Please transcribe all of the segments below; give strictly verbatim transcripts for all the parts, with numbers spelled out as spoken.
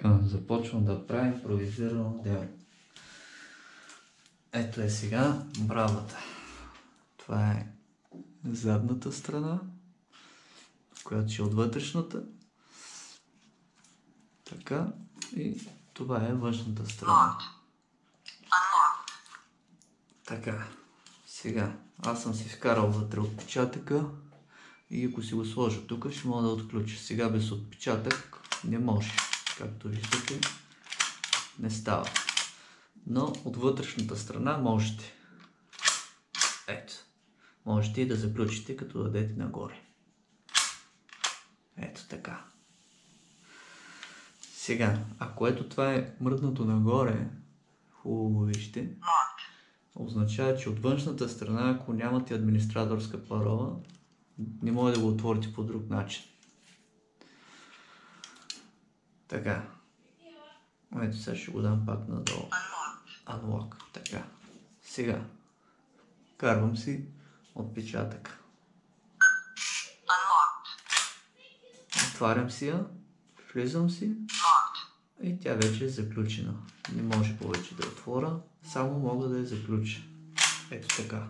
Така, започвам да правя импровизирано дело. Ето е сега бравата. Това е задната страна, която ще е от вътрешната. Така, и това е външната страна. Така, сега аз съм си вкарал вътре отпечатъка и ако си го сложа тук, ще мога да отключа. Сега без отпечатък не може. Както виждате, не става. Но от вътрешната страна можете. Ето. Можете и да заключите, като дадете нагоре. Ето така. Сега, ако ето това е мръднато нагоре, хубаво вижте, означава, че от външната страна, ако нямате администраторска парола, не може да го отворите по друг начин. Така. Ето сега ще го дам пак надолу. Unlock. Така. Сега. Карвам си отпечатък. Отварям си я. Влизам си. И тя вече е заключена. Не може повече да отворя. Само мога да я заключа. Ето така.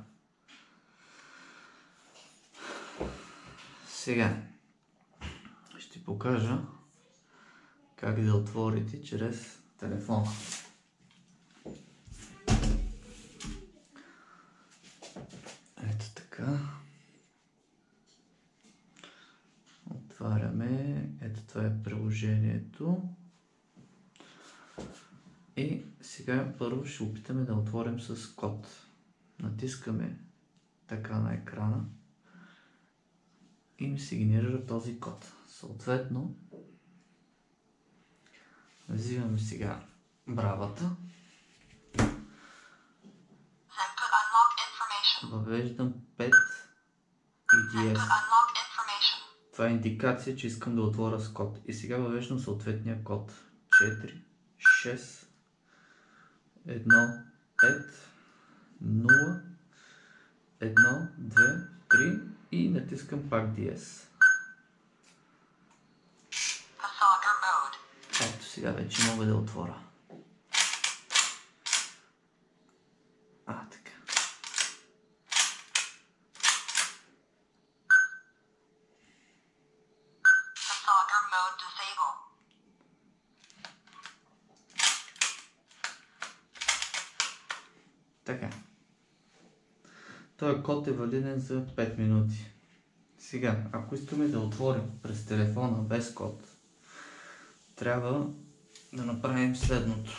Сега. Ще покажа как да отворите чрез телефона. Ето така. Отваряме. Ето това е приложението. И сега първо ще опитаме да отворим с код. Натискаме така на екрана и ми се генерира този код. Съответно, взимаме сега бравата. Въвеждам пет и ди ес. Това е индикация, че искам да отворя с код. И сега въвеждам съответния код. четири, шест, едно, пет, нула, едно, две, три и натискам пак ди ес. Ето сега вече мога да отворя. А, така. Така. Този код е валиден за пет минути. Сега, ако искаме да отворим през телефона без код, трябва да направим следното.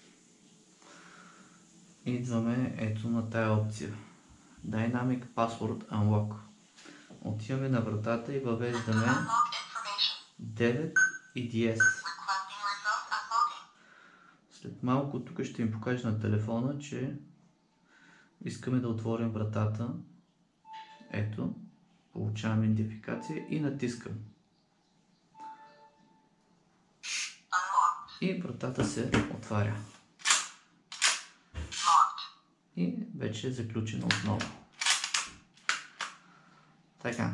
Идваме ето на тая опция. Dynamic Password Unlock. Отиваме на вратата и въвеждаме девет и ди ес. След малко тук ще им покажа на телефона, че искаме да отворим вратата. Ето, получавам идентификация и натискам. И вратата се отваря. И вече е заключена отново. Така.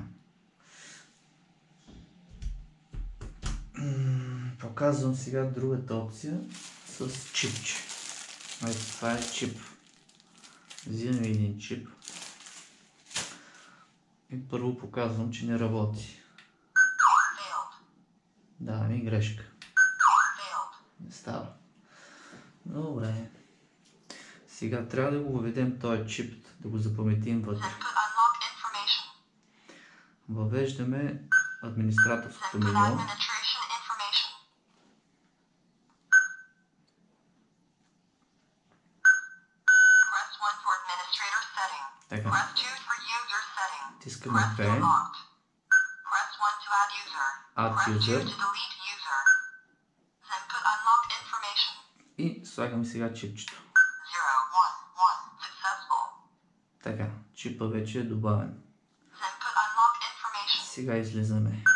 Показвам сега другата опция с чипче. Ето това е чип. Взимам един чип. И първо показвам, че не работи. Дава ми грешка. Не става. Добре. Сега трябва да го въведем този чип, да го запаметим вътре. Въвеждаме администраторското меню. Така. Тискаме P. Add user. И слагаме сега чипчето. Така, чипа вече е добавен. Сега излизаме.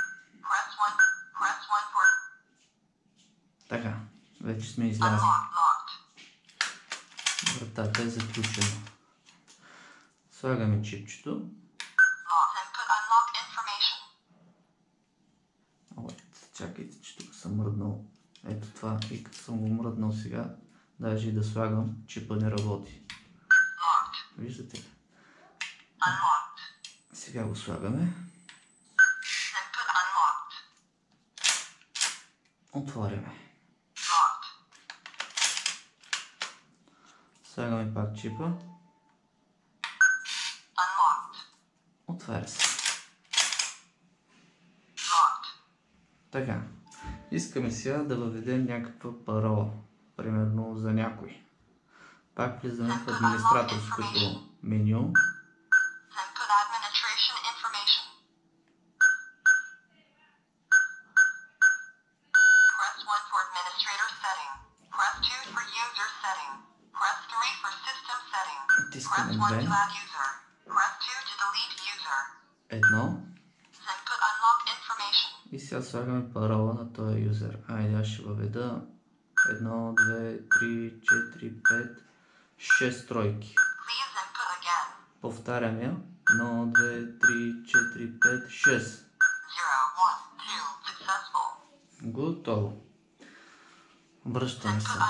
Така, вече сме излязли. Вратата е заключена. Слагаме чипчето. Чакайте, че тук съм мръднал Ето това. И като съм го мръднал сега, даже и да слагам, чипа не работи. Виждате ли? Сега го слагаме. Отваряме. Слагаме пак чипа. Отваря се. Така. Искаме сега да въведем някаква парола. Примерно за някой. Пак влизаме в администраторското меню. Тискаме две. Едно. И сега слагаме парола на този юзер. Айде, аз ще въведа едно, две, три, четири, пет, шест тройки. Повтарям я. едно, две, три, четири, пет, шест. Готово. Връщаме се.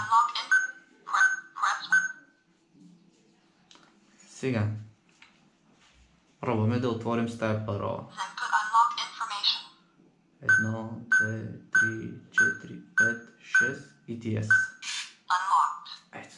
Сега. Пробваме да отворим с тая парола. едно, две, три, четири, пет, шест и ти ес. Ето.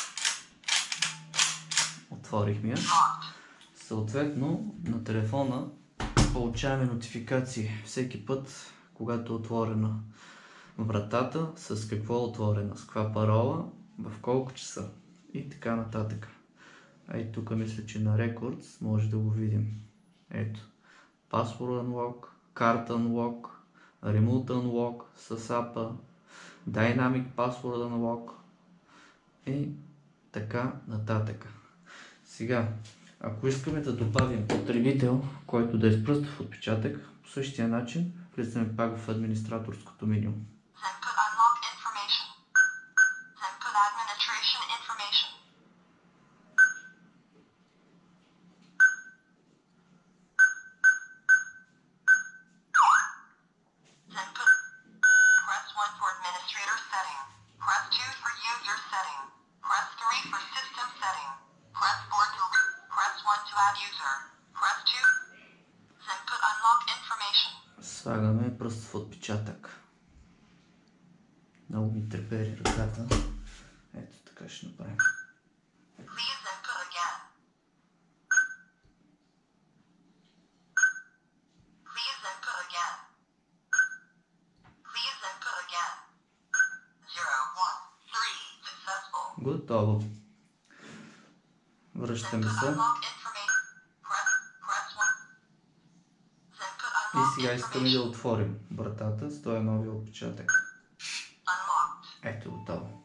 Отворихме я. Съответно, на телефона получаваме нотификации всеки път, когато е отворена вратата, с какво е отворена, с каква парола, в колко часа и така нататък. Ето тук мисля, че на Records може да го видим. Ето. Password Unlock, карта Unlock, Remote Unlock с апа, Dynamic Password Unlock и така нататък. Сега, ако искаме да добавим потребител, който да е с пръстов отпечатък, по същия начин влизаме пак в администраторското меню. Слагаме пръстов отпечатък. Много ми трепери ръката. Ето така ще направим. Готово. Връщаме се. И сега искаме да отворим вратата с този новия отпечатък. Ето, готово.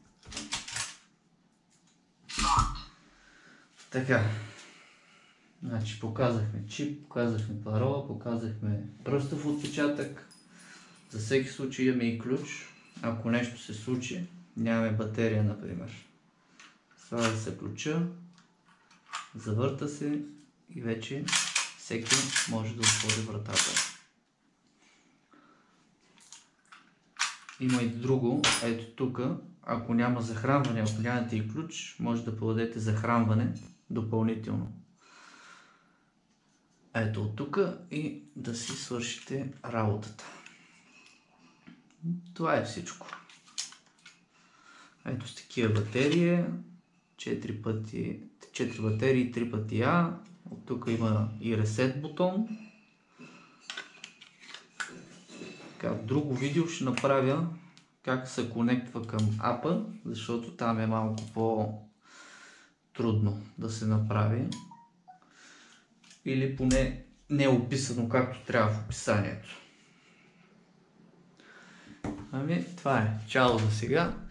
Така. Значи показахме чип, показахме парола, показахме пръстов отпечатък. За всеки случай имаме и ключ. Ако нещо се случи, нямаме батерия, например. Слага се ключа, завърта се и вече всеки може да отвори вратата. Има и друго, ето тук, ако няма захранване, ако нямате и ключ, може да подадете захранване допълнително. Ето от тук и да си свършите работата. Това е всичко. Ето с такива батерии, четири пъти, четири батерии, три пъти А. От тук има и ресет бутон. Така, в друго видео ще направя как се конектва към апа, защото там е малко по-трудно да се направи. Или поне не е описано както трябва в описанието. Ами, това е. Чао за сега.